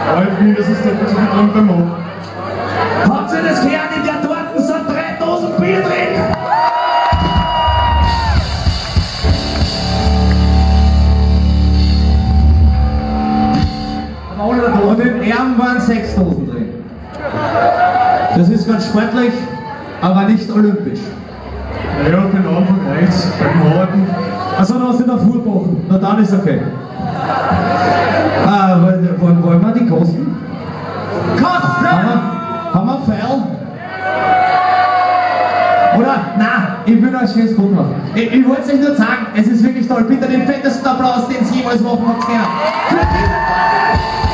Halt mindestens doppelt so viel drin beim Mann. Habt ihr das gehört? In der Torten sind 3 Dosen Bier drin! Und in Erben waren 6 Dosen drin. Das ist ganz sportlich, aber nicht olympisch. Naja, für den Anfang reicht's. Beim Harten. Also dann hast du in der Fuhrbochen. Na dann ist okay. Wollen wir die kosten? Kosten! Haben wir Pfeil? Oder? Nein, ich will noch ein schönes Foto machen. Ich wollte es euch nur sagen, es ist wirklich toll. Bitte den fettesten Applaus, den Sie jemals machen habt. Für diese Folge!